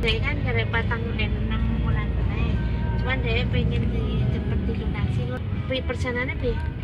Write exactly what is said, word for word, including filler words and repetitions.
Dia kan dari patang enam bulan nih. Cuman dia pengen di cepet dilunasi. Persenannya bi?